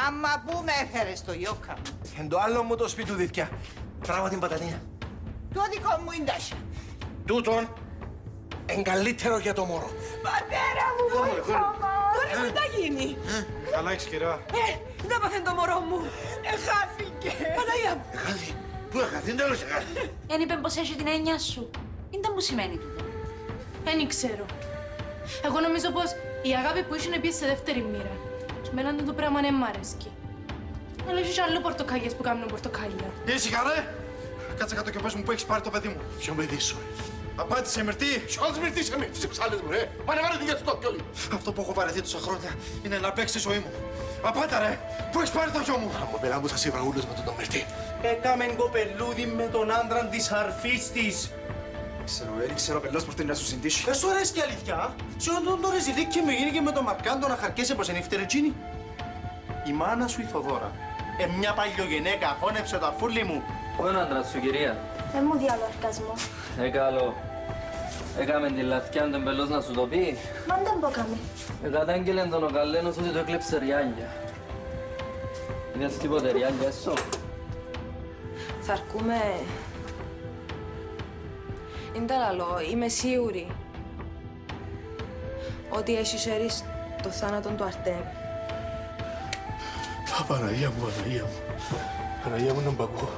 Άμα πού με έφερες το γιόκα μου. Εν το άλλο μου το σπίτι του δίθκια. Τράβω την πατατίνα. Το δικό μου είναι τάσια. Τούτον εν καλύτερο για το μωρό. Πατέρα μου, βοηθά Τώρα τι θα γίνει. Καλά έχεις καιρά. Δεν πάθεν το μωρό μου. Χάθηκε. Παναγία μου. Εχάθη. Πού εχάθη, τέλος εχάθη. Εν είπε πως έχει την έννοια σου. Είναι τα μου σημαίνει τούτο. Δεν ξέρω. Εγώ νομίζω πως η αγάπη που είσαι είναι σε δεύτερη μοίρα. Και εμένα το πράγμα δεν μ' αρέσκει. Αλλά έχεις άλλο πορτοκάλιες που κάνουν πορτοκάλια. Ήσυχα ρε. Κάτσε κάτω και πες μου που έχεις πάρει το παιδί μου. Ποιο παιδί σου, Απάντησε μυρτή. Ποιος μυρτής εμείς, τις ψάλες μου, ρε. Πάνε βάλε για στο κιόλι. Αυτό που έχω βαρεθεί τόσα χρόνια είναι να παίξει τη ζωή μου. Απάντα ρε. Πού έχεις πάρει το γιο μου. Από πελά μου θα σε βραγούλες με τον μυρτή. Έκαμε κοπελούδι με τον άντρα της αρφής της. Ξέρω πελός που να σου συντήσει. Σου αρέσει αλήθεια. Σε όντων το ρεζιλίκι με γίνει και με τον Μαρκάντο να χαρκέσαι πως είναι η φτερετζίνη. Η μάνα σου η Θοδώρα. Μια παλιογενέκα χώνεψε το αρφούλι μου. Πού είναι ο άντρας σου, κυρία? Δεν μου διάλο αρκασμό. Καλό. Έκαμε τη λαθκιά τον πελός να σου το πει. Μα δεν μπόκαμε. Κατάγγελε τον ο Καλένος ότι το έκλεψε ριάλια. Είδες τίποτε ριάλια, έσω. Θα αρκούμε... Είναι τα λαλό, είμαι σίγουρη ότι έχεις έρεις το θάνατο του Αρτέμ. Παναγία μου, Παναγία μου. Παναγία μου, να μπακώ.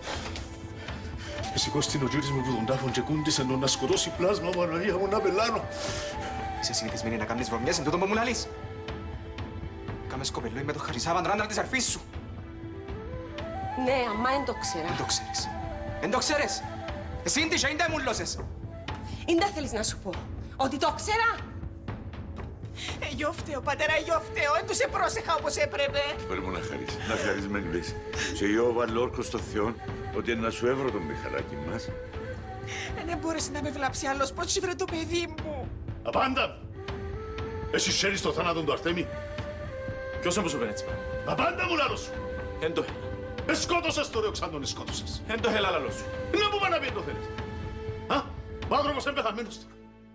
Σηκώσει την οτζούρις με βουδον τάφον και κούντισε να σκοτώσει πλάσμα, Παναγία μου, να πελάνω. Είσαι συνηθισμένη να κάνεις βρωμιές εν τούτο που μου λαλείς. Κάμες κοπελούι με το χαρισάβαν άντρα της αρφής σου. Ναι, αμά δεν το ξέρα. Εν το ξέρεις. Εν το ξέρεις. Εσύ είναι τυχαία, δεν μου λώσες. Είναι τα θέλεις να σου πω. Ότι το ξέρα. Εγώ φταίω, πατέρα, εγώ φταίω. Δεν τους επρόσεχα όπως έπρεπε. Πρέπει μου να χαρισμένη λες. Σε εγώ βάλω όρκο στο Θεό ότι να σου έβρω τον Μιχαλάκι μας. Δεν μπόρεσε να με βλάψει άλλος. Πώς σου βρε το παιδί μου. Απάντα! Εσύ ξέρεις το θάνατο του Αρτέμι. Ποιος όμως σου φέρνει έτσι πράγμα. Απάντα μου λάλο σου. Εν το έλα. Σκότωσες το ρε οξάντον, σκότωσες. Εν το έλα λαλό σου. Να μου πάνε να πει το θέλεις. Α, ο άνθρωπος είναι πεθαμένος τώρα.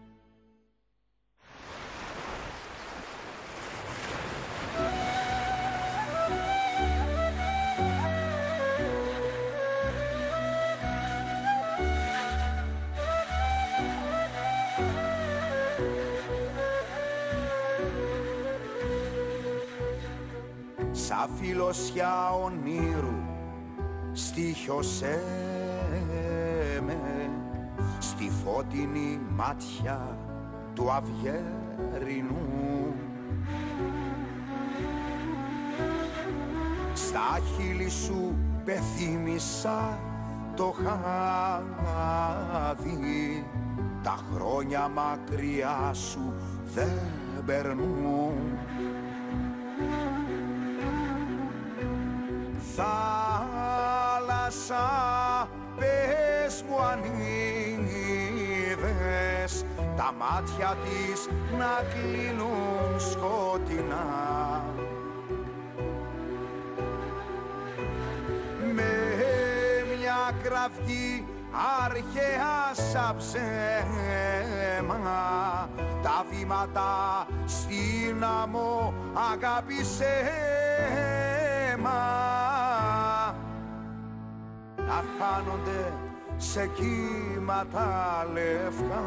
Σαν φιλοσιά ονείρου στοίχιωσέ με στη φώτεινη μάτια του αυγερινού. Στα χείλη σου πεθύμησα το χάδι, τα χρόνια μακριά σου δεν περνούν. Θάλασσα, πες μου αν είδες τα μάτια της να κλείνουν σκοτεινά. Με μια κραυγή αρχαία σαν ψέμα τα βήματα στην άμμο αγάπησέ να χάνονται σε κύματα λευκά.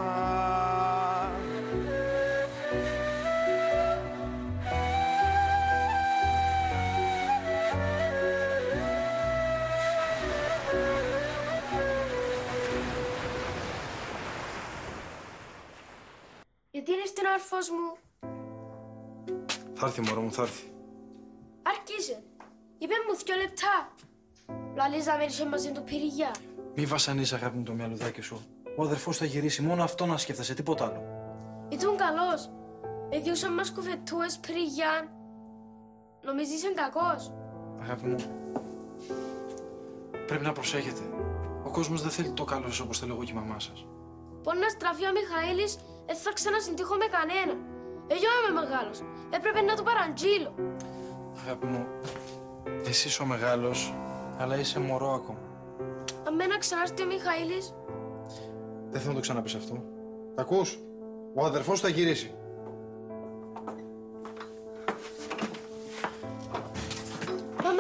Γιατί είναι στην αρφός μου. Θα έρθει, μωρό μου, θα έρθει. Αρκίζε. Είπε μου 2 λεπτά. Λαλείς να μένεις μαζί του πυρηγιά. Μη βασανείς, αγάπη μου, το μυαλουδάκι σου. Ο αδερφός θα γυρίσει, μόνο αυτό να σκέφτεσαι, τίποτα άλλο. Ήταν καλός. Εδιούσαν μας κουβετούες πυρηγιά. Νομίζεις είναι κακός. Αγάπη μου, πρέπει να προσέχετε. Ο κόσμος δεν θέλει το καλό σας όπως θέλω εγώ και η μαμά σας. Μπορεί να στραφεί ο Μιχαήλης, δεν θα ξανασυντύχω με κανένα. Εγώ είμαι μεγάλος. Έπρεπε να του παραντζήλω. Αγάπη μου, εσύ είσαι ο μεγάλος, αλλά είσαι μωρό ακόμα. Αμένα ξανάρθει ο Μιχαήλης. Δεν θέλω να το ξαναπείς αυτό. Τα ακούς? Ο αδερφός θα γυρίσει.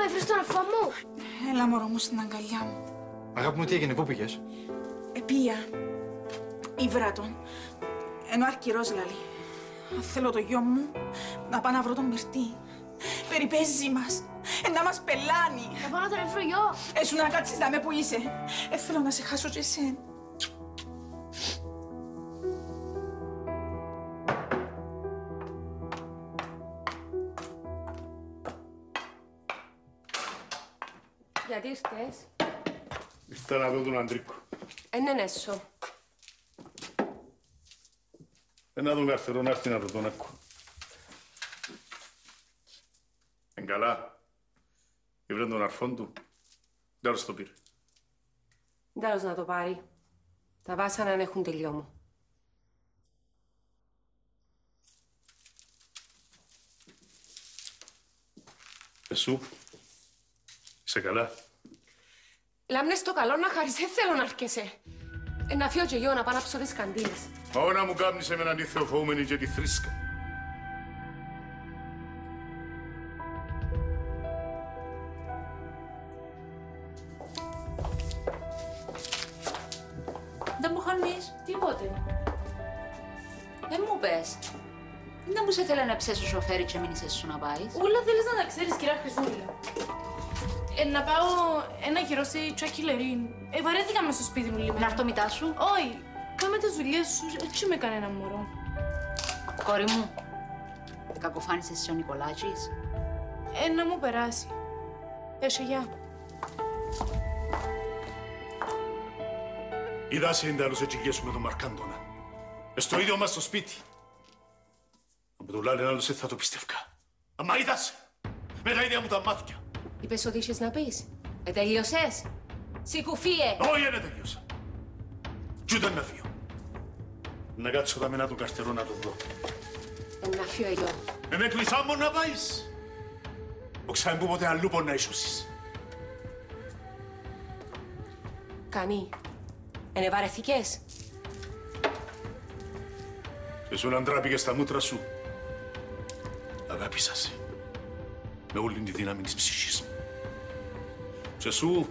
έφερες τον αφό μου. Έλα μωρό μου στην αγκαλιά μου. Αγάπη μου, τι έγινε, πού πήγες? Επία. Ήβρα τον. Ενώ αρκυρός λαλεί. Θέλω το γιο μου να πάω να βρω τον Μυρτή. Περιπέζει μας. Να μας πελάνει. Να πάω να τον βρω γιο. Έσου να κάτσεις δάμε που είσαι. Θέλω να σε χάσω και εσένα. Γιατί ήρθες? Ήρθα να δω τον Αντρίκο. Ναι, έσω. Να δω καρτερό να έρθει να δω τον Άκο. Εν καλά. Ήβρε τον αρφόν του. Τέλος το πήρε. Τέλος να το πάρει. Τα βάσανα αν έχουν τελειώμου. Εσού. Είσαι καλά. Λάμνες το καλό να χαρείς, δεν θέλω να αρκέσαι. Να φύγω και εγώ να πάω να ψω τις καντίνες. Όνα μου κάμνεις εμέναν τη θεοφοούμενη και τη θρήσκα. Δεν μου χωνείς. Τίποτε. Δεν μου πες. Δεν μου σε θέλει να ψες ο σοφέρι και μην είσαι σου να πάεις. Ούλα θέλεις να τα ξέρεις, κυρία Χρυσούλα. Να πάω ένα καιρό σε τσακιλερίν. Βαρέθηκα μες στο σπίτι μου λίγο. Να έρθω μητά σου. Όχι. Κάμε τις δουλειές σου, έτσι με κανένα μωρό. Κόρη μου, κακοφάνησες εσύ ο Νικολάκης. Να μου περάσει. Γεια. Είδασε είναι τέλος έτσι γέσου με τον Μαρκάντονα. Στο ίδιο μας στο σπίτι. Αν το λένε άλλος θα το πιστεύκα. Αμα είδασε. Με τα ίδια μου τα μάτια. Είπες ότι είχες να πεις. Τελείωσες. Σηκουφίε. Όχι, δεν τελείωσα. Κι ούτε να φύγω. Να κάτσω τα μένα του καρτερό να το δω. Να φύγω εγώ. Με κλεισά μου να πάεις. Ο ξαεμπού ποτέ αλλού μπορεί να ισούσεις. Κανεί. Βαρεθήκες. Και σου να ντράπηκες στα μούτρα σου. Αγάπησα σε. Με όλη τη δύναμη της ψυχής μου. Και σου...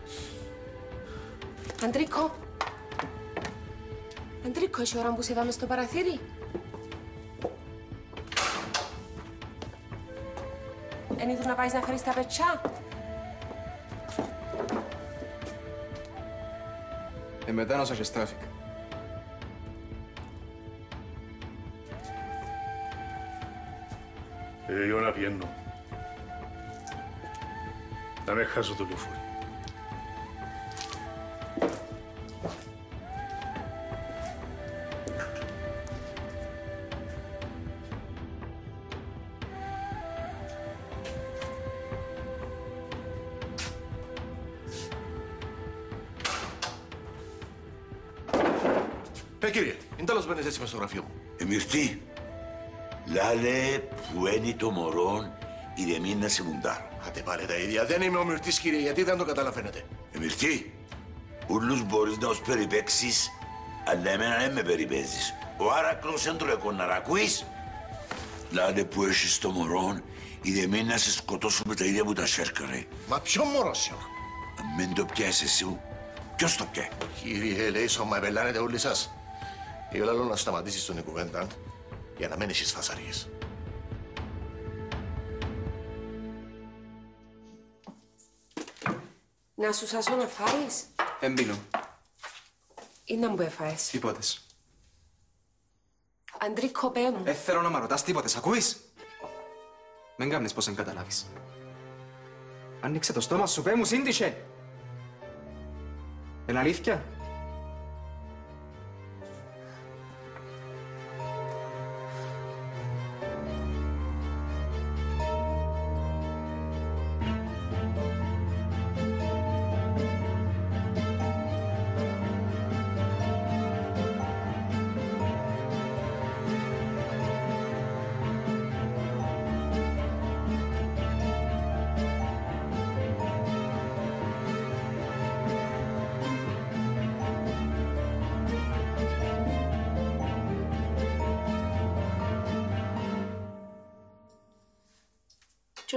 Αντρίκο. Αντρίκο, έχει ώρα που σε είδαμε στο παραθύρι. Εν ήθελες να πάεις να φέρεις τα πετσά. Μετά να σας τράφικ. Εγώ να πιένω. Να με χάσω το λεωφορείο. Κύριε, είναι τέλος μπαίνεις έτσι μες στο γραφείο μου. Μυρτή, λάλε που είναι το μωρόν ή δεν μήνα σε μουντάρ. Άτε πάλι τα ίδια. Δεν είμαι ο Μυρτής, κύριε, γιατί δεν το καταλαβαίνετε. Μυρτή, ούλους μπορείς να τους περιπέξεις, αλλά εμένα δεν με περιπέζεις. Ο Άρακλος δεν τρώει κονάρα, ακούεις? Λάλε που έχεις το μωρόν ή δεν μήνα σε σκοτώσουμε τα ίδια που τα σέρκα, ρε. Μα ποιο μωρό σου? Αν μην το πιάσεις εσύ, ποιος το πιάει? Κύριε, λέει, σώμα επελάνετε όλοι σας. Εγώ λέω να σταματήσεις τον κουβέντα για να μην έχεις φασαρίες. Να σου σάσω να φάεις. Εμπίνω. Ή να μου έφαες. Τίποτες. Αντρίκο, πέ μου. Θέλω να μ' ρωτάς τίποτες, ακούεις? Μεν κάμνεις πως εν καταλάβεις. Άνοιξε το στόμα σου, πέ μου, σύντυχε. Εν αλήθεια?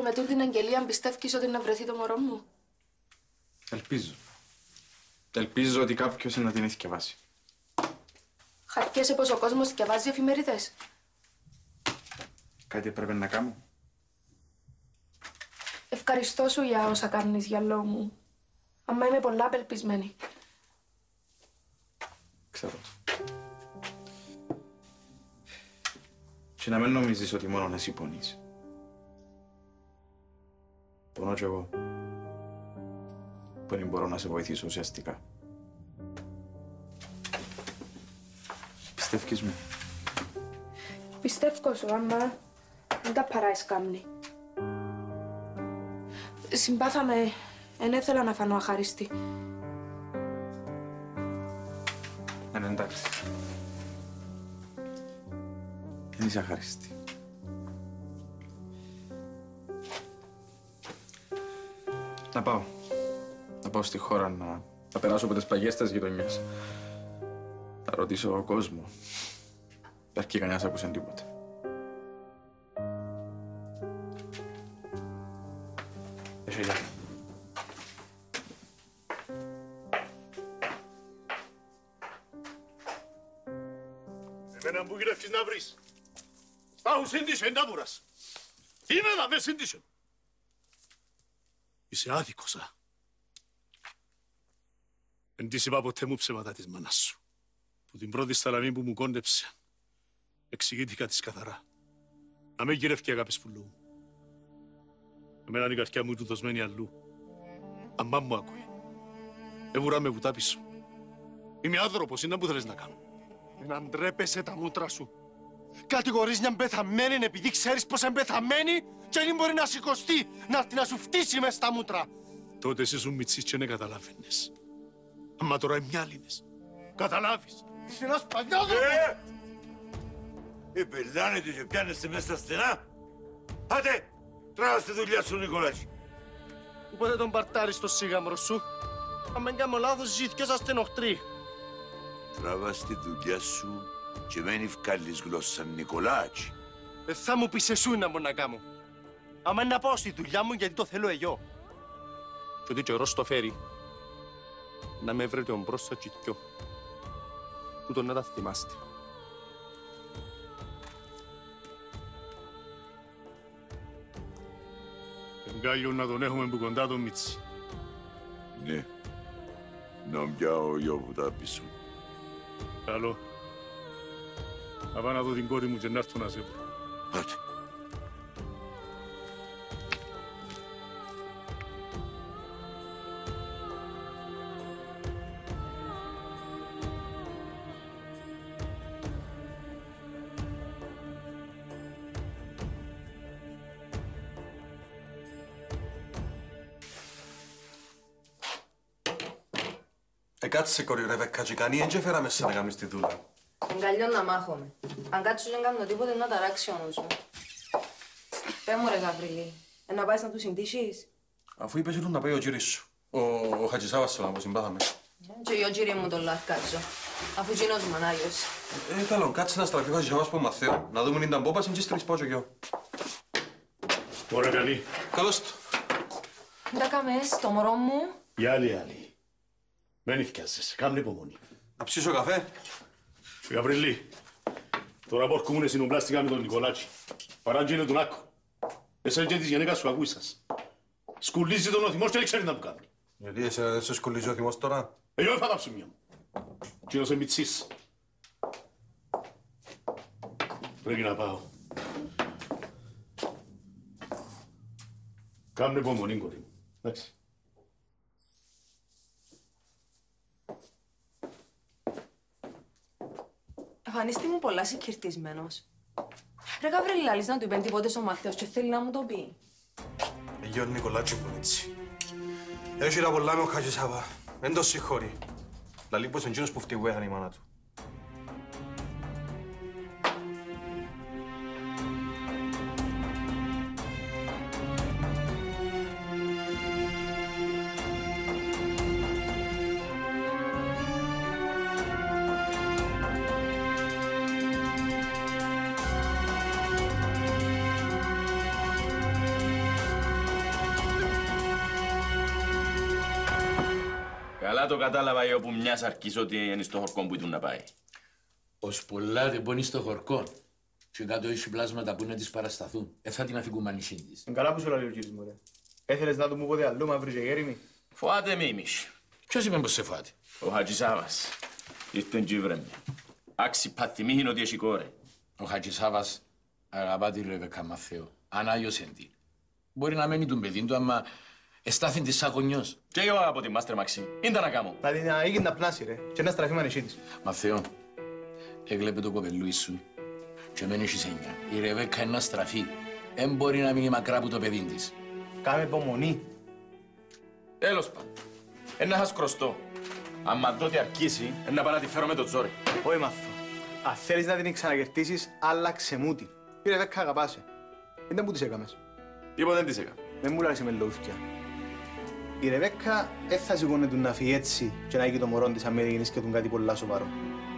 με τούτη την αγγελία πιστεύεις ότι να βρεθεί το μωρό μου? Ελπίζω. Ελπίζω ότι κάποιος να την έχει θκιαβάσει. Χαρκέσαι πως ο κόσμος θκιαβάζει εφημερίδες. Κάτι έπρεπε να κάνω. Ευχαριστώ σου για όσα κάνεις, γυαλό μου. Αμα είμαι πολλά απελπισμένη. Ξέρω. Και να μην νομίζεις ότι μόνο εσύ πονείς. Πονώ κι εγώ. Που δεν μπορώ να σε βοηθήσω ουσιαστικά. Πιστεύεις με? Πιστεύω σου, άμα δεν τα παράεις κάμνη. Συμπάθαμε, εν ήθελα να φανώ αχάριστη. Ναι, εντάξει. Δεν είσαι αχάριστη. Να πάω. Να πάω στη χώρα να περάσω από τις πλαγιές της γειτονιάς. Να ρωτήσω κόσμο. Δεν αρκεί κανένας να ακούσει τίποτα. Εσύ, γεια. Εμένα μου γυρεύεις να βρεις. Στάχου σύντησε, να βουράς. Είμαι να με σύντησε. Είσαι άδικος, α. Εν της είπα ποτέ μου ψέματα της μάνας σου. Που την πρώτη σταλαμή που μου κόντεψε, εξηγήθηκα της καθαρά. Να με γυρεύει αγάπης που λόγου. Εμένα η καρδιά μου του δοσμένη αλλού. Αμά μου άκουε. Έβουρα με βουτά πίσω. Είμαι άνθρωπος, είναι που θέλεις να κάνω. Να ντρέπεσαι τα μούτρα σου. Κατηγορείς μια πεθαμένη επειδή ξέρεις πως είναι πεθαμένη και δεν μπορεί να σηκωστεί, να έρθει να σου φτύσει μες στα μούτρα. Τότε εσύ σου μητσείς και δεν καταλάβαινες. Αμα τώρα είναι μυάλινες. Καταλάβεις. Είσαι ένας παλιάδος. Πελάνετε και πιάνεστε μέσα στα στενά. Άτε, τράβας τη δουλειά σου, Νικολάκη. Οπότε τον παρτάρεις στο σίγαμρο σου. Αν δεν κάνω λάθος, ζήτηκες αστενοχτρή. Τράβας τη δουλειά σου και μένει βγάλεις γλώσσα, Νικολάκη. Θα μου πεις εσού να μπορώ να κάνω. Άμα είναι να πάω στη δουλειά μου γιατί το θέλω εγώ. Και ότι καιρός το φέρει. Να με βρείτε ο μπρος στα τσιτκιό. Τούτο να τα θυμάστε. Εγκάλιο να τον έχουμε που κοντά τον Μίτσι. Ναι. Να πιάω γιο που τα πίσω. Καλό. Θα πάω να δω την κόρη μου και να έρθω να σε βρω. Πάτε. Κάτσε κόρη Ρεβέκκα και κανεί δεν φέραμε σε να κάνεις τη δουλειά. Εγκαλιόν να μάχομαι. Αν κάτσω δεν κάνω τίποτε να ταράξει ο νους μου. Πέ μου ρε Γαβριλή, να πάεις να του συντήσεις. Αφού είπες να πάει ο κύρις σου. Ο Χατζησάβας να πω συμπάθαμε. Και ο κύριε μου τον λαρκάτσω. Αφού γίνος μανάγιος. Καλό, κάτσε να στραφεί ο Χατζησάβας που μαθαίω. Να δούμε αν ήταν πόπας και στρεις πάω και εγώ. Ωραία καλή. Καλώς του. Τα κάμες, το μωρό μου. Η άλλη. Μένει θυκιάζεσαι, κάμνε υπομονή. Να ψήσω καφέ. Γαβριλή, τώρα πόρκουμουν συνομπλάστηκα με τον Νικολάκη. Παράγγειλε τον Άκο. Εσένα και της γενέκας σου ακούισας. Σκουλίζει τον ο θυμός και δεν ξέρει να του κάνει. Γιατί εσένα δεν σε σκουλίζει ο θυμός τώρα. Εγώ έφα τα ψωμιά μου. Κύριος Εμιτσής. Πρέπει να πάω. Κάμνε υπομονή, κόρη μου. Εντάξει. Εμφανίστη μου πολλά συγκυρτισμένος. Ρε Γαβρίλη, λάλης να του είπεν τίποτε στον Μαθαίος και θέλει να μου το πει. Γιο Νικολάτσι που είναι έτσι. Έχει τα πολλά με ο Χατζησάβα. Εν το συγχωρεί. Λαλεί πως εντζήνος που φτυγουέχανε η μάνα του. Καλά το κατάλαβα εγώ που μιας αρκής ότι είναι στο χορκό που ήταν να πάει. Ως πολλά δεν πονεί στο χορκό. Και κάτω έχει πλάσματα που να της παρασταθούν. Θα την αφήκουμε ανησύν της. Καλά που σου λέει ο κύριος μου, ρε. Έθελες να του μου πότε αλλού, μαύρη και γέριμη. Φοάται με ημίς. Ποιος είπε πως σε φάτε? Ο Χατζησάβας. Ήρθεν και βρε με. Άξι παθημί είναι ότι έχει κόρε. Ο Χατζησάβας αγαπά τη Ρεβεκά Μαθαίο. Ανάγιωσε την. Μπορεί να μένει του παιδί του, άμα εστάθην της σαν γονιός. Και εγώ αγαπώ την Μάστερ Μαξίμ. Είναι να κάνω. Να την αγίγει να πνάσει, ρε. Και να στραφεί μανισί της. Μαθαίο, έκλεπε το κοπελούι σου και μένει στις 9. Η Ρεβέκα είναι να στραφεί. Δεν μπορεί να μείνει μακρά από το παιδί της. Κάμε υπομονή. Τέλος πάντων. Ένα χας κρωστό. Αν τότε αρκίσει, να πάω να τη φέρω με το τζόρι. Όχι μάθω. Αν θέλεις να την ξανακερτήσεις, άλλαξε μου την. Η Ρεβέκα αγαπάσαι. Δεν μου της έκαμες. Τίποτε δεν της έκαμε. Δεν μου λάρεσε με λόγια. Η Ρεβέκα δεν θα σηκώνεται να φύγει έτσι και να έχει το μωρό της αν με έγινες και του κάτι πολλά σοβαρό.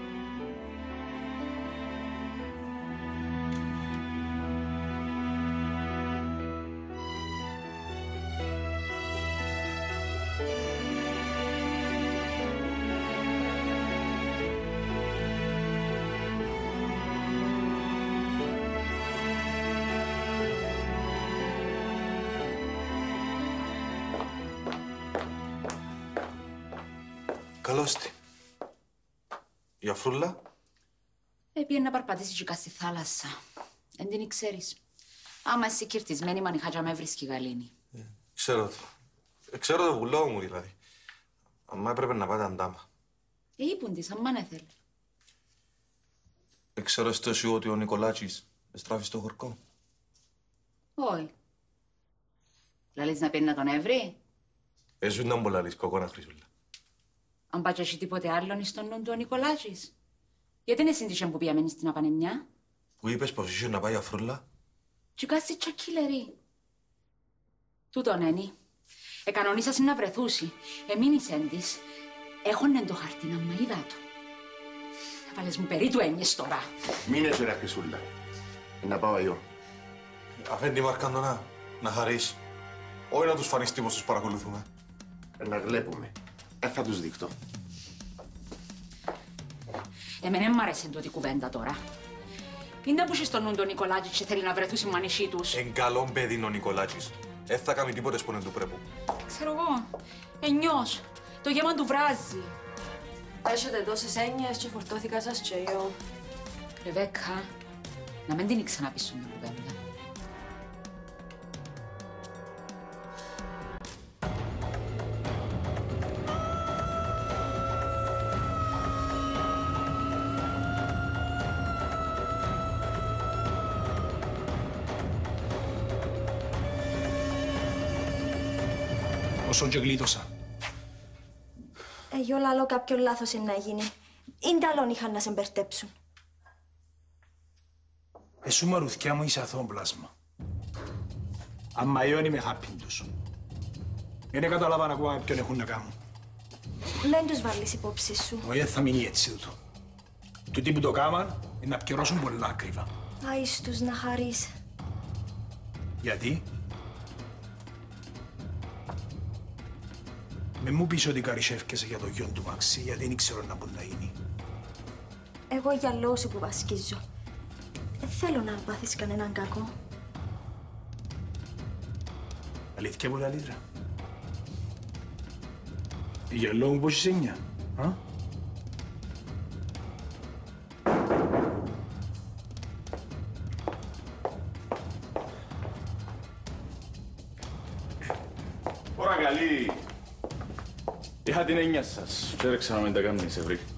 Καλώς τη. Η Αφρούλα. Έπιε να παρπατήσει και στη θάλασσα. Εν την ξέρεις. Άμα εσύ κυρτισμένη μανιχάτια με βρίσκει γαλήνη. Ξέρω το. Ξέρω το βουλό μου δηλαδή. Αμά έπρεπε να πάτε αντάμα. Είπουν της, αμάν έθελε. Ξέρω στο εσύ ότι ο Νικολάτσης εστράφει στο χορκό. Όχι. Λαλείς να πιένει να τον έβρει. Εσύ ήταν πολλά λες κοκόνα Χρυσούλα. Αν πάει και έχει τίποτε άλλον στον νου του ο Νικολάτσης. Γιατί είναι σύντυχε που πιαμένει στην Απανεμιά. Που είπες πως είσαι να πάει η Αφρούλα. Τι κάσσει τσακίλερη. Τούτον ένι. Εκανονίσασαι να βρεθούσει. Εμείνησεν της. Έχωνε το χαρτί να μαΐδα του. Έβαλες μου περί του έννοιες τώρα. Μείνεσαι ρε Χρυσούλα. Να πάω εγώ. Αφέντη Μαρκαντονά, να χαρείς. Όχι να τους φανείς τίμως τους παρακολουθούμε. Να βλέπουμε. Θα τους δείχνω. Εμένα μ' άρεσε τούτη κουβέντα τώρα. Είναι που είσαι στον νου τον Νικολάτσι και θέλει να βρεθούσει με ανησύ τους. Εν καλό παιδί ο Νικολάτσης. Δεν θα κάνει τίποτε που δεν του πρέπει. Ξέρω εγώ. Εννιός. Το γέμα του βράζει. Έχετε τόσες έννοιες και φορτώθηκα σας και εγώ. Ρεβέκα, να μην την ξαναπείσουν την κουβέντα. Όσον και γλίτωσα. Εγώ λαλώ κάποιον λάθος είναι να γίνει. Είναι ταλόν είχαν να σε μπερτέψουν. Εσού μαρουθκιά μου είσαι αθώο πλάσμα. Αμά εγώ είμαι χάπιν τους. Δεν καταλάβαν ακόμα ποιον έχουν να κάνουν. Δεν τους βάλεις υπόψη σου. Όχι, θα μείνει έτσι τούτο. Τούτοι που το κάμαν είναι να πιερώσουν πολλά ακριβά. Άις τους να χαρείς. Γιατί? Με μου πεις ότι καρισεύκεσαι για το γιον του Μαξί, γιατί δεν ξέρω να μπορεί να γίνει. Εγώ για λόγω σου που βασκίζω. Δεν θέλω να πάθεις κανέναν κακό. Αλήθεια πολλά λίτρα. Για λόγω μου πώς είσαι έννοια, α? Ωρα καλή. Είχα την έννοια σας. Και έρεξα να μην τα κάνουν σε βρή.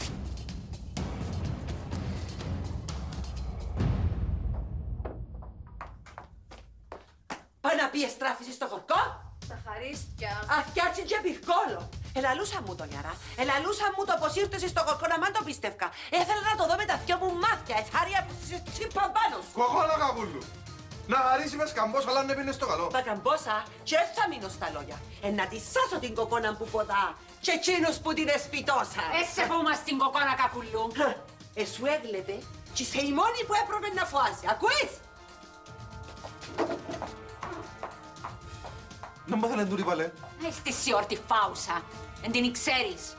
Πάει να πει εστράφηση στο χορκό. Τα χαρίστια. Αθιάτσι και πυρκόλο. Ελαλούσα μου τον Ιαρά. Ελαλούσα μου το πως ήρθες στο χορκό να μάν το πίστευκα. Ήθελα να το δω με τα δυο μου μάτια. Εθάρια που τσίπαν πάνω σου. Κοχώνα καπούλου. Να χαρίσει με σκαμπός, αλλά να πίνεις στο καλό. Τα καμπόσα και θα μείνω στα λόγια. Να τη σάσω την κοκόνα που ποδά και εκείνους που την εσπιτώσα. Έσε που μας την κοκόνα καπουλού. Εσού έβλεπε και είσαι η μόνη που έπρεπε να φοάσει. Ακούεις? Να μ' ήθελε τούτη παλέ. Στη σιόρτη φάουσα. Εν την ξέρεις.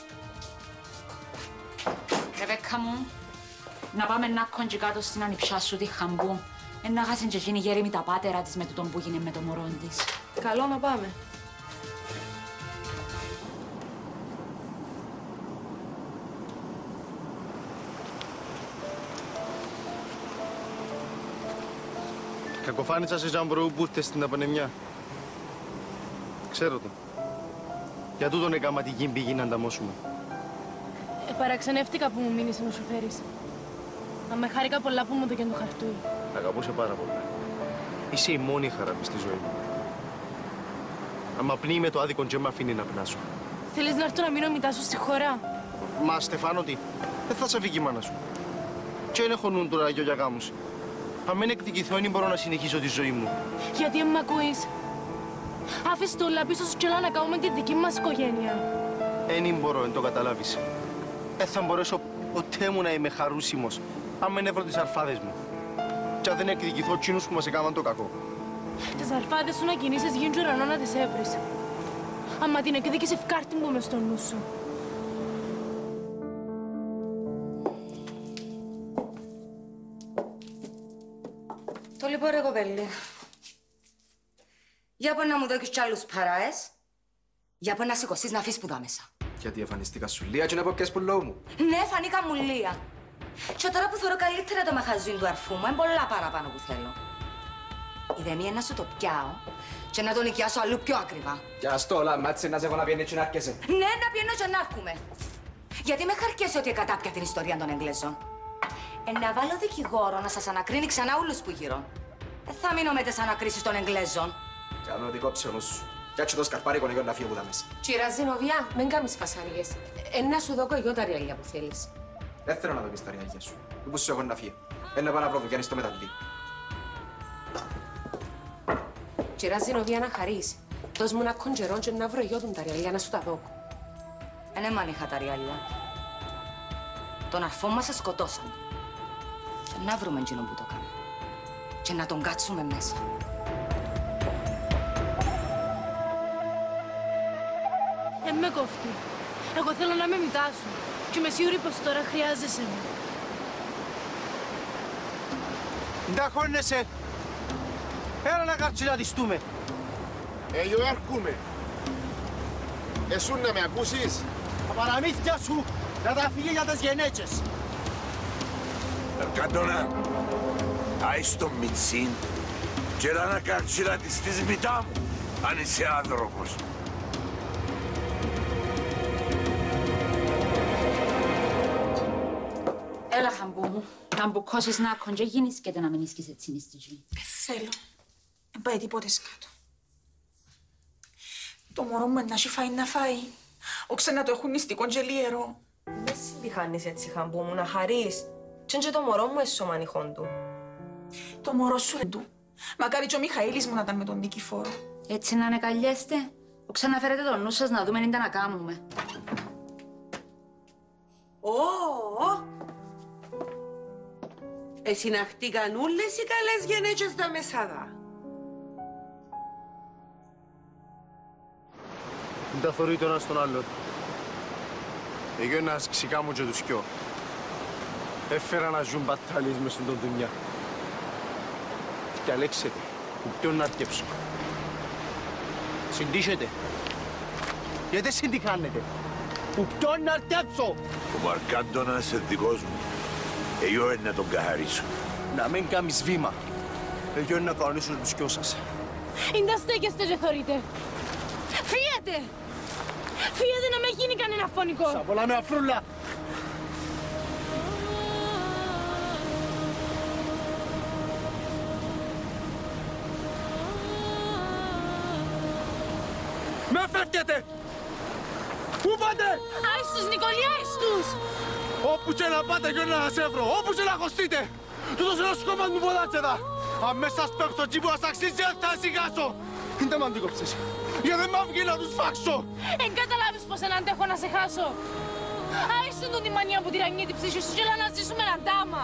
Ρεβέκκα μου, να πάμε να κόντζι κάτω στην ανιψιά σου τη Χαμπού. Να χάσουν και εκείνη γέριμη τα πάτερα της με τούτον που γίνει με το μωρό της. Καλό να πάμε. Κακοφάνησα σε Ζαμπρού που ήρθε στην Απανεμιά. Ξέρω το. Για τούτον έκαμα τη γη πηγή να ανταμώσουμε. Παραξενεύτηκα που μου μείνεις να σοφέρεις. Μα με χάρηκα πολλά που μου το το χαρτούι. Αγαπούσε πάρα πολλά. Είσαι η μόνη χαρά μες στη ζωή μου. Αμα πνίγει με το άδικο και μ' αφήνει να πνάσω. Θέλεις να έρθω να μείνω μητά σου στη χώρα. Μα Στεφάνο τι, δεν θα σε φύγει η μάνα σου. Και δεν έχω νου τώρα για γάμους. Αν δεν εκδικηθώ, δεν μπορώ να συνεχίσω τη ζωή μου. Γιατί μ' ακούεις. Άφησε το όλα πίσω σου και να κάνουμε τη δική μας οικογένεια. Εν μπορώ, εν το καταλάβεις. Δεν θα μπορέσω ποτέ μου να είμαι χαρούσιμος, αν δεν έβρω τις αρφάδες μου. Και αν δεν εκδικηθώ εκείνους που μας έκαναν το κακό. Τις αρφάδες σου να κινήσεις γιν του ουρανό να τις έβρεις. Άμα την εκδίκηση ευκάρτη μου μες στο νου σου. Το λοιπόν ρε κοπέλη. Για πω να μου δώκεις κι άλλους παράες. Για πω να σηκωθείς να αφήσεις που δω μέσα. Γιατί εμφανιστήκα σου λία και να πω πιες που λόγω μου. Ναι, φανήκα μου λία. Και τώρα που θεωρώ καλύτερα το μαχαζούιν του αρφού μου, είναι πολλά παραπάνω που θέλω. Η δεμία να σου το πιάω και να το νοικιάσω αλλού πιο ακριβά. Κι ας το όλα, μάτσε να σε έχω να πιένει και να έρχεσαι. Ναι, να πιένω και να έρχομαι. Γιατί με χαρκέσαι ότι κατάπια την ιστορία των Εγγλέζων. Να βάλω δικηγόρο να σας ανακρίνει ξανά όλους που γύρω. Θα μείνω με τις ανακρίσεις των Εγγλέζων. Κάνω ότι κόψε ο νους σου. Κι άτσι το σκαρπάρικο νεγιό να φύγω που τα μέσα. Τσίρα Ζηνοβιά, μην κάνεις φασαρίες. Να σου δώκω εγώ τα ριαλιά που θέλεις. Δεν θέλω να δω και στα ριαλιά σου. Πού σου έχω να φύγω. Ένα πάω να βρω δουλειά στο μεταλλή. Τσίρα Ζηνοβιά να χαρείς. Δώσ' μου ένα κοντζερόν και να βρω εγώ τα ριαλιά να σου τα δώκω. Ναι, μαν είχα τα ριαλιά. Τον αρφό μας σκοτώσαν. Και να βρούμε εκείνο που το κάνει. Και να τον κάτσουμε μέσα. Με κόφτει. Εγώ θέλω να με μητά σου. Και είμαι σίγουρη πως τώρα χρειάζεσαι με. Ντα χώνεσαι. Έλα να καρτσιλατιστούμε. Εγώ έρχομαι. Εσούν να με ακούσεις. Τα παραμύθια σου να τα φύγει για τις γενέτσες. Ερκαντώνα, άις τον Μιτσίν και έλα να καρτσιλατιστείς μητά μου, αν είσαι άνθρωπος. Έλα, Χαμπού μου. Να μπουκώσεις να άκον και γίνεις και να μην ίσκεις έτσι μες στη ζωή. Θέλω. Δεν πάει τίποτε κάτω. Το μωρό μου να έχει φάει να φάει. Όχι να το έχουν νηστικό και λιερό. Δεν συντυχάνεις έτσι, Χαμπού μου, να χαρείς. Και το μωρό μου εσωμανιχόν του. Το μωρό σου ρε του. Μακάρι και ο Μιχαήλης μου να ήταν με τον Νικηφόρο. Έτσι να ανεκαλιέστε. Ξαναφέρετε τον νου σας να δούμε τι να κάνουμε. Εσυναχτήκαν όλες οι καλές γενέτσες τα μεσάδα. Μην τα θωρεί το ένας στον άλλον. Εγώ ένας ξικάμω και τους κοιό. Έφερα να ζουν μπατάλιες μες στον δουλειά. Και αλέξετε, που ποιον να αρκέψω. Συντύχετε. Γιατί συντυχάνετε. Που ποιον να αρκέψω. Ο Μαρκάντωνας είναι δικός μου. Εγώ είναι να τον καθαρίσω. Να μην κάνεις βήμα. Εγώ είναι να κανονίσω τους κοιό σας. Είναι τα στέκεστε και θωρείτε. Φύγετε! Φύγετε να με γίνει κανένα φωνικό. Σα πολλά με αφρούλα. Με φεύγετε! Πού πάτε! Άις τους, Νικολιά, άις τους! Όπου και να πάτε και να σας έβρω, όπου και να χωστείτε! Τούτος είναι ο σκόπας μου ποδάτσεδα! Αν μέσα σας πέφτω εκεί που σας αξίζει, θα σιγάσω! Είναι μ' αντίκοψες, γιατί δεν μ' αυγεί να τους φάξω! Εν καταλάβεις πως εν αντέχω να σε χάσω! Άις του τη μανία που τυραννεί την ψυχή σου και έλα να ζήσουμε έναν τάμα!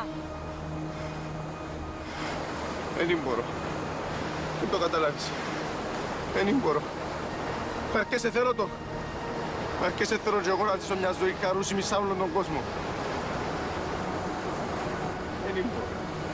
Δεν μπορώ. Δεν το καταλάβεις. Δεν μπορώ. Αρκέσαι θέλω το. Αρκέσαι θέλω και εγώ να ζήσω μια ζωή χαρούσιμη σαν όλον τον κόσμο. Δεν μπορώ.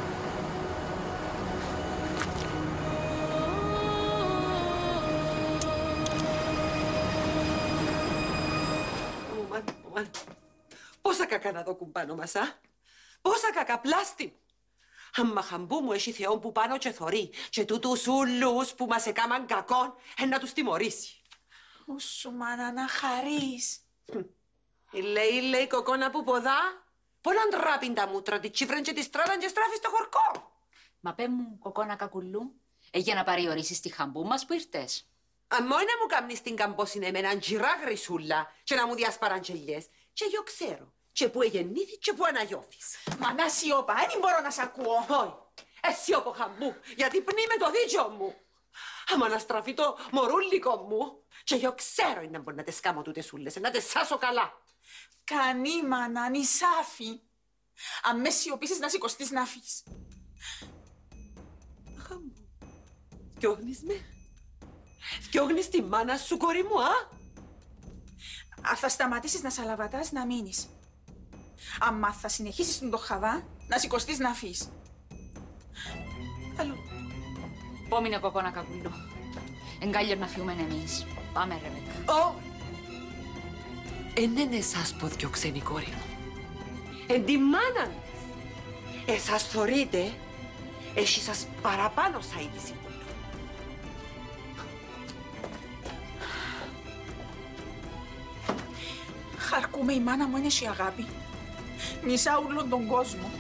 Πόσα κακά να δω κουμπάνω μας, α! Πόσα κακά πλάστη! Αμμα χαμπού μου έχει Θεό που πάνω και θωρεί και τούτους ούλους που μας έκαμαν κακόν να τους τιμωρήσει. Ούσου μάνα να χαρείς. Λέει κοκόνα που ποδά. Πολλάν τράπιν τα μούτρα τη τσίφραν και τη στράβαν και στράφει στο χορκό. Μα πέ μου, κοκόνα κακουλού, για να παριορίσεις τη χαμπού μας που ήρθες. Αν μόνο μου κάμνεις την καμπόσιν εμένα τζιρά γρυσούλα και να μου διασπαραντζελιές και εγώ ξέρω και που εγεννήθη και που αναγιώθεις. Μα να σιώπα, δεν μπορώ να σ' ακούω. Όχι, σιώπω χαμπού, γιατί πνί με το δίκιο μου. Άμα να στραφεί το μωρούλικο μου και εγώ ξέρω να μπορεί να τες κάμω τούτες σούλες, να τες σάσω καλά. Κανεί μάνα, νησάφι. Αν με σιωπήσεις να σηκωστείς να φύγεις. Χαμπού, διώχνεις με. Διώχνεις τη μάνα σου, κόρη μου, α! Αν θα σταματήσεις να σαλαβατάς, να μείνεις. Αν θα συνεχίσεις τον το χαβά, να σηκωστείς να φύγεις. Αλλού. Πόμεινε κοκόνα κακουλού. Εγκάλλιο να φύγουμε εμείς. Πάμε, Ρεβέκα. Εν είναι εσάς που διώξεν η κόρη μου. Εν τη μάνα της. Εσάς θωρείτε, έχει σας παραπάνω σαν είδηση. Χαρκούμε, η μάνα μου είναι η αγάπη. Μισά όλον τον κόσμο.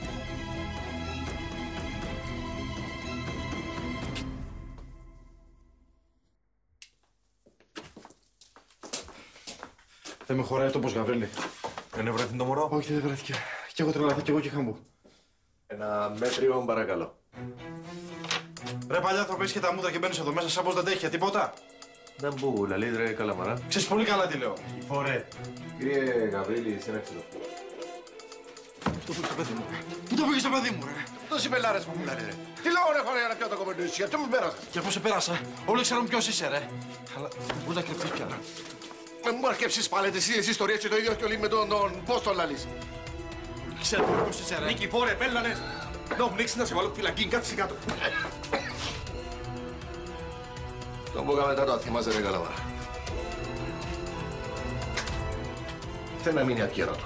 Δεν με χωράει τόπος, Γαβρίλη. Δεν βρέθηκε το μωρό. Όχι, δεν βρέθηκε. Κι εγώ τρελαθώ κι εγώ και χαμπού. Ένα μέτριο, παρακαλώ. Ρε παλιά θα πες και τα μούτρα και μπαίνεις εδώ μέσα σαν πως δεν τέχει τίποτα. Δεν μπου, λαλίδρε, καλαμαρά. Ξέρεις πολύ καλά τι λέω. Ωραία. Κύριε Γαβρίλη, συνέχισε το. Πού το παιδί μου. Πού το πήγες το παιδί μου, ρε. Τόσοι πελάρες που μιλάνε, ρε. Τι λόγο έχω για να πιω το κομμεντήσι, γιατί μου πέρασες. Και πώς σε πέρασα. Όλοι ξέρουν ποιος είσαι, ρε. Αλλά πού τα κρυφτείς πια, ρε. Με μου αρκέψεις πάλι τις ίδιες ιστορίες και το ίδιο και όλοι με τον πώς τον λαλείς. Ξέρω ποιος είσαι, ρε. Νίκη, φόρε, πέλνανες. Να πνίξεις να σε βάλω φυλακή, κάτσε κάτω. Τον που μετά το θυμάσαι, ρε καλαμάρα. Θέλω να μείνει ακέρωτο.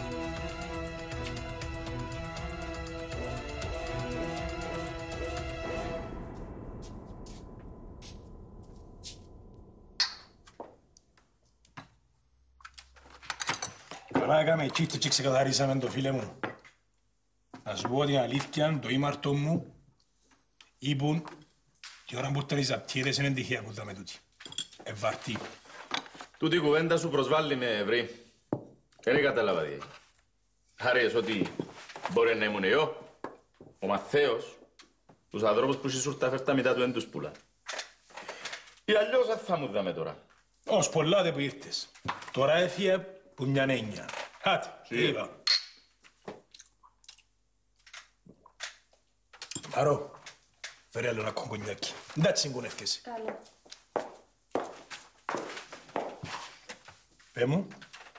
Καλά έκαμε τσίτσο και ξεκαθαρίσαμε το φίλε μου. Να σου πω την αλήθεια, το ήμαρτο μου είπουν τη ώρα που ήρθαν οι ζαπτήρες είναι τυχαία που είδαμε τούτη. Ευαρτή. Τούτη κουβέντα σου προσβάλλει με ευρύ. Δεν κατάλαβα τι. Χάρηκες ότι μπορεί να ήμουν εγώ, ο Μαθαίος, τους ανθρώπους που σου τα φέρτα μετά του δεν τους πουλά. Ή αλλιώς δεν θα μου δάμε τώρα. Ως πολλάτε που ήρθες. Τώρα έφυγε που μια έννοια. Άτε, είπα. Αρώ, φέρε άλλο ένα κογκονιάκι. Εντάξει συγκονεύκεσαι. Καλό. Πέ μου,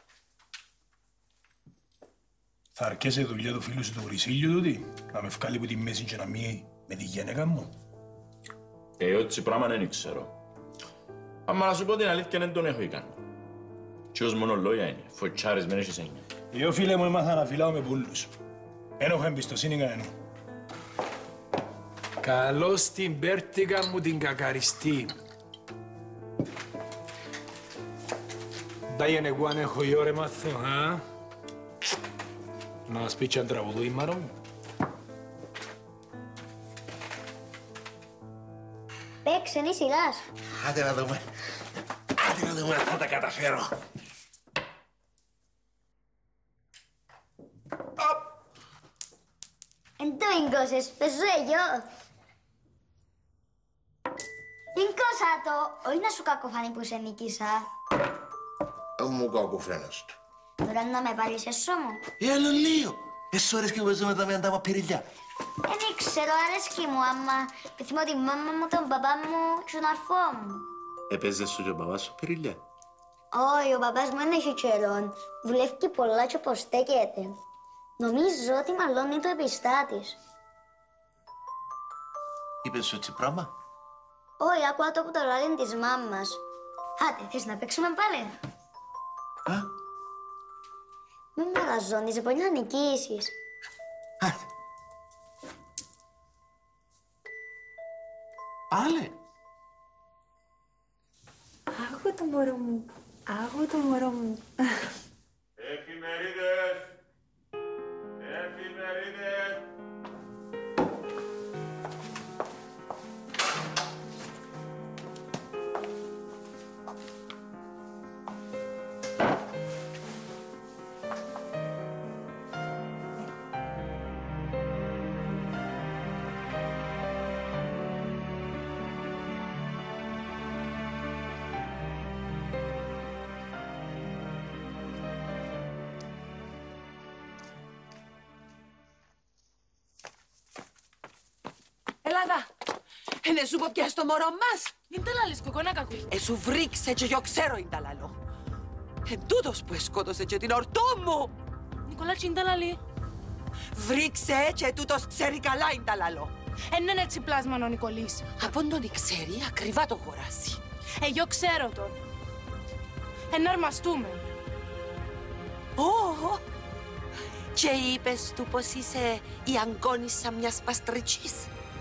θα αρκέσει η δουλειά του φίλου σου του Βρυσίλιου τούτη, να με βγάλει από τη μέση και να μείνει με τη γένεκα μου. Έτσι πράγμα δεν ξέρω. Άμα να σου πω την αλήθεια δεν τον έχω ικανό. Τι ως μόνο λόγια είναι, φωτσάρες με έχεις έννοια. Εγώ φίλε μου έμαθα να φυλάω με πουλούς. Εν έχω εμπιστοσύνη κανένου. Καλώς την πέρτικα μου την κακαριστή. Ντάγεν εγώ αν έχω η ώρα μάθω, α? Να μας πει και αν τραγουδούει μάρο μου. Παίξε, είναι σειράς. Άντε να δούμε. Άντε να δούμε αν θα τα καταφέρω. Εν το εγκόσες, παίζω εγώ. Εγκώσα το, όχι να σου κακοφανεί που σε νίκησα. Μου κακοφαίνεις του. Τώρα να με πάρεις εσώ μου. Άλλο λίγο. Εσύ αρέσκει που παίζουμε τα με πυριλιά. Δεν ξέρω, αρέσκει μου, άμα επιθυμώ τη μάμα μου, τον παπά μου και τον αρφό μου. Έπαιζες σου και ο παπάς σου πυριλιά. Όχι, ο παπάς μου δεν έχει καιρόν. Δουλεύει πολλά και αποστέκεται. Νομίζω ότι μαλώνει το επιστάτης. Είπες σου έτσι πράγμα. Όχι, άκουα το που το λάδι της μάμας. Άντε, θες να παίξουμε πάλι. Α. Μην μαλαζώνεις, μπορεί να νικήσεις. Πάλε. Άκου το μωρό μου, άκου το μωρό μου. Εφημερίδες! Εφημερίδες! Έλα, είναι σου πω πια στο μωρό μας. Είναι τα λαλείς κοκόνα κακού. Σου βρήξε και εγώ ξέρω είναι τα λαλό. Εν τούτος που εσκότωσε και την ορτό μου. Νικολάτσι, είναι τα λαλή. Βρήξε και τούτος ξέρει καλά είναι τα λαλό. Εν είναι έτσι πλάσμα ο Νικολής. Από τον ξέρει, ακριβά το χωράσει. Εγώ ξέρω τον. Εν αρμαστούμε. Ω, και είπες του πως είσαι η αγκόνισσα μιας παστριτσής.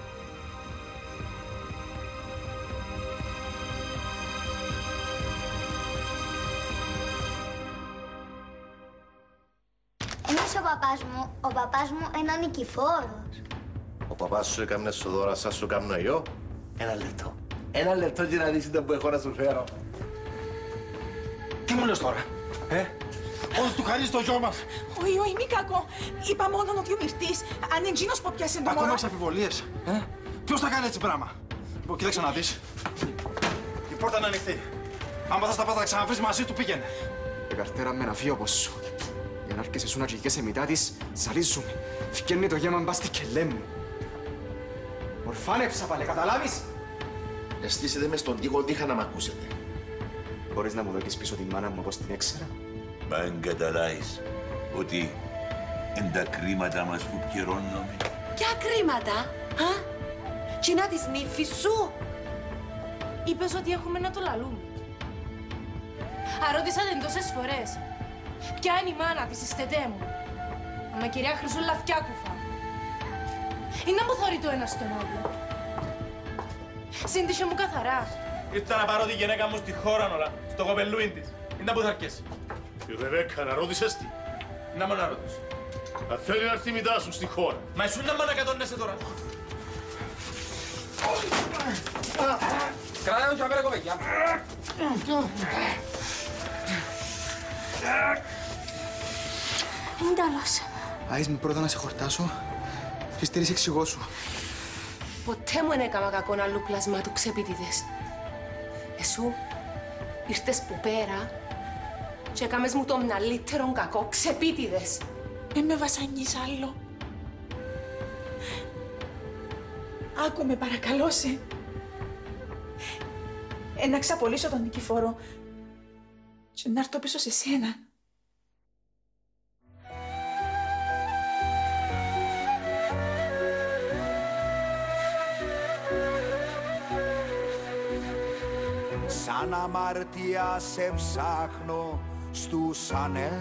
Ένας ο παπάς μου είναι ο Νικηφόρος. Ο παπάς σου έκαμνε σου δώρα σαν σου κάμνω εγώ. Ένα λεπτό. Ένα λεπτό και να δεις τα που έχω να σου φέρω. Τι μου λες τώρα, Όλος του χαρίζει το γιο μας. Όχι, όχι, μη κακό. Είπα μόνο ότι ο μυρτής, αν εντζήνος που πιάσε το μωρό... Ακόμα έχεις αμφιβολίες, Ποιος θα κάνει έτσι πράγμα. Λοιπόν, κοίταξε να δεις. Η πόρτα είναι ανοιχτή. Άμα θες τα πάτα να ξαναβρεις μαζί του, πήγαινε. Η καρτέρα με ένα φύο όπως σου. Για να έρχεσαι σου να κυλικές μητά της, ζαλίζουμε. Φκένει το γέμα μπας στη κελέ μου. Ορφάνεψα πάλι, καταλάβεις. Εστήσετε μες στον τοίχο, είχα να μ' ακούσετε. Μπορείς να μου δώσεις πίσω τη μάνα μου όπως την έξερα. Μα εν καταλάβεις ότι εν τα κρίματα μας που πληρώνουμε. Ποια κρίματα, Κοινά της νύφης σου. Είπες ότι έχουμε να το λαλούμε. Αρώτησα την τόσες φορές. Ποια είναι η μάνα της, η στετέ μου. Αμα κυρία Χρυσούλα φτιάκουφα. Είναι που θωρεί το ένα στον άλλο. Σύντησε μου καθαρά. Ήρθα να πάρω τη γυναίκα μου στη χώρα όλα, στο κοπελούιν της. Είναι που θα αρκέσει. Η Ρεβέκα, να ρώτησες τι. Να μου να ρωτήσω. Θα θέλει να έρθει η μητά σου στη χώρα. Μα εσύ να μ' ανακατώνεσαι τώρα. Κράτα τον τσαπέρα κοπέκια. Είναι τέλος. Άις με πρώτα να σε χορτάσω και στήρις εξηγώ σου. Ποτέ μου δεν έκανα κακόν αλλού πλασμά του ξεπίτιδες. Εσού ήρθες που πέρα και έκαμες μου το μυαλύτερον κακό ξεπίτιδες. Μη με βασανείς άλλο. Άκου με παρακαλώ σε. Να ξαπολύσω τον Νικηφόρο και να έρθω πίσω σε σένα. Σαν αμαρτία σε ψάχνω στους ανέμους,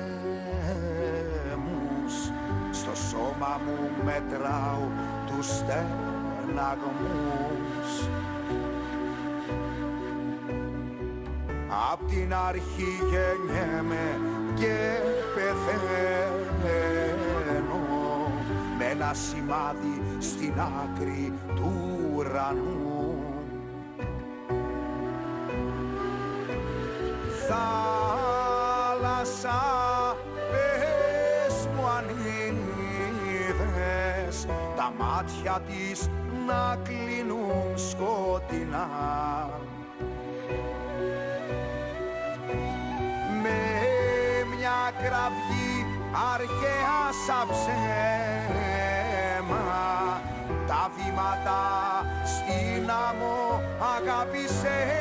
στο σώμα μου μετράω τους στεναγμούς. Απ' την αρχή γεννιέμαι και πεθαίνω με ένα σημάδι στην άκρη του ουρανού. Θάλασσα, πες μου αν είδες τα μάτια της να κλείνουν σκοτεινά. Με μια κραυγή αρχαία σαν ψέμα τα βήματα στην άμμο αγάπησε.